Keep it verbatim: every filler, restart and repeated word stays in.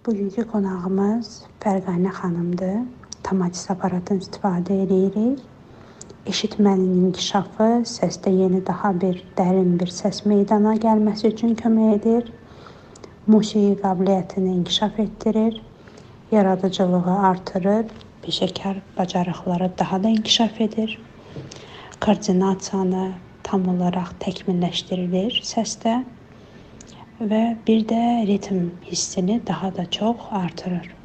Bugünkü qonağımız Fərqanə xanımdır. Tamatis aparatını istifadə edirik. Eşitmənin inkişafı, səsdə yeni daha bir dərin bir səs meydana gəlməsi üçün kömək edir. Musiqi qabiliyyətini inkişaf etdirir. Yaradıcılığı artırır. Peşəkar bacarıqları daha da inkişaf edir. Koordinasiyanı tam olaraq təkmilləşdirilir səsdə və bir də ritm hissini daha da çox artırır.